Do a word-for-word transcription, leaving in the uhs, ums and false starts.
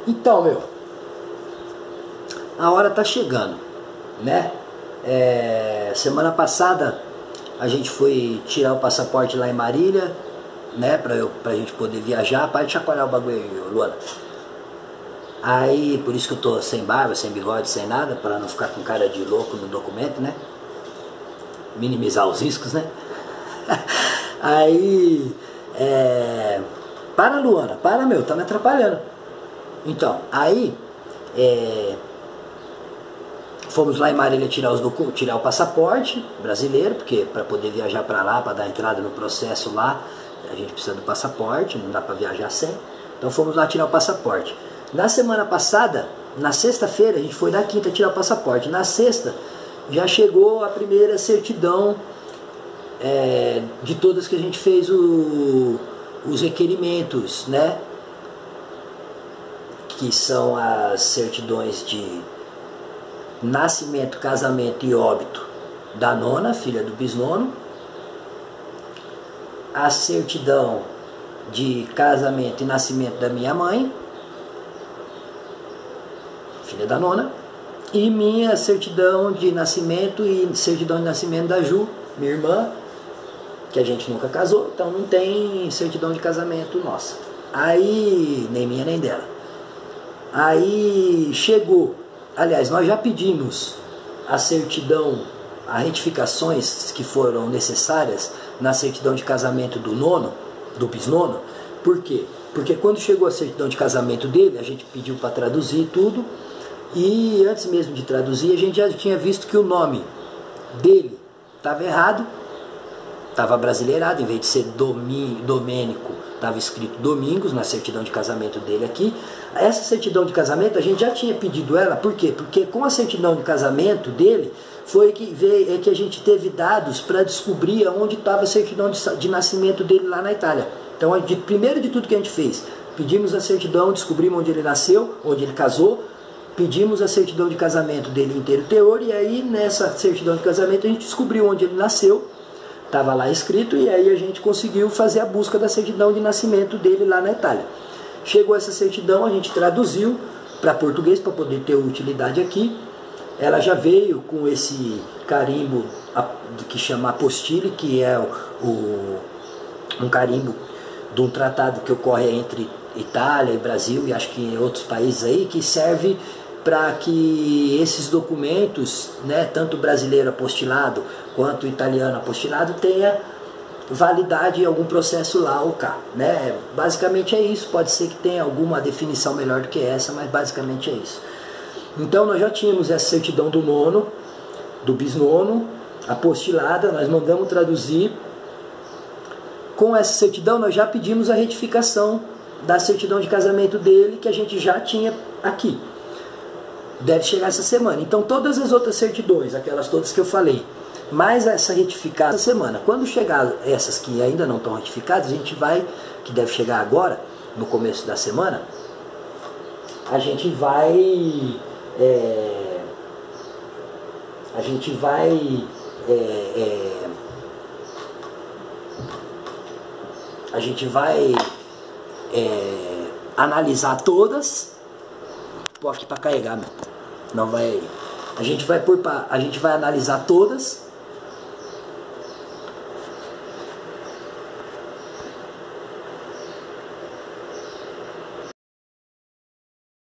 Então, meu, a hora tá chegando, né? É, semana passada a gente foi tirar o passaporte lá em Marília, né? Pra, eu, pra gente poder viajar. Para de chacoalhar o bagulho aí, Luana. Aí, por isso que eu tô sem barba, sem bigode, sem nada, para não ficar com cara de louco no documento, né? Minimizar os riscos, né? Aí, é... para, Luana, para, meu, tá me atrapalhando. Então, aí, é... fomos lá em Marília tirar, os docu... tirar o passaporte brasileiro, porque para poder viajar para lá, para dar entrada no processo lá, a gente precisa do passaporte, não dá para viajar sem. Então fomos lá tirar o passaporte. Na semana passada, na sexta-feira, a gente foi na quinta tirar o passaporte. Na sexta, já chegou a primeira certidão é, de todas que a gente fez o, os requerimentos, né? Que são as certidões de nascimento, casamento e óbito da nona, filha do bisnono. A certidão de casamento e nascimento da minha mãe, filha da nona, e minha certidão de nascimento e certidão de nascimento da Ju, minha irmã, que a gente nunca casou, então não tem certidão de casamento nossa. Aí, nem minha nem dela. Aí chegou, aliás, nós já pedimos a certidão, as retificações que foram necessárias na certidão de casamento do nono, do bisnono. Por quê? Porque quando chegou a certidão de casamento dele, a gente pediu para traduzir tudo. E antes mesmo de traduzir, a gente já tinha visto que o nome dele estava errado, estava brasileirado, em vez de ser Domi, Domênico, estava escrito Domingos na certidão de casamento dele aqui. Essa certidão de casamento a gente já tinha pedido ela, por quê? Porque com a certidão de casamento dele foi que, veio, é que a gente teve dados para descobrir onde estava a certidão de, de nascimento dele lá na Itália. Então, a gente, primeiro de tudo que a gente fez, pedimos a certidão, descobrimos onde ele nasceu, onde ele casou. Pedimos a certidão de casamento dele inteiro teor, e aí nessa certidão de casamento a gente descobriu onde ele nasceu, estava lá escrito, e aí a gente conseguiu fazer a busca da certidão de nascimento dele lá na Itália. Chegou essa certidão, a gente traduziu para português para poder ter utilidade aqui. Ela já veio com esse carimbo que chama apostille, que é o, o, um carimbo de um tratado que ocorre entre Itália e Brasil, e acho que em outros países aí, que serve para que esses documentos, né, tanto o brasileiro apostilado quanto o italiano apostilado, tenha validade em algum processo lá ou cá, né? Basicamente é isso, pode ser que tenha alguma definição melhor do que essa, mas basicamente é isso. Então nós já tínhamos essa certidão do nono, do bisnono, apostilada, nós mandamos traduzir. Com essa certidão nós já pedimos a retificação da certidão de casamento dele, que a gente já tinha aqui. Deve chegar essa semana. Então todas as outras certidões, aquelas todas que eu falei, mais essa retificada essa semana. Quando chegar essas que ainda não estão retificadas, a gente vai, que deve chegar agora, no começo da semana, a gente vai é, a gente vai é, é, a gente vai é, analisar todas. Pô, aqui para carregar, meu. Não vai. A gente vai por a gente vai analisar todas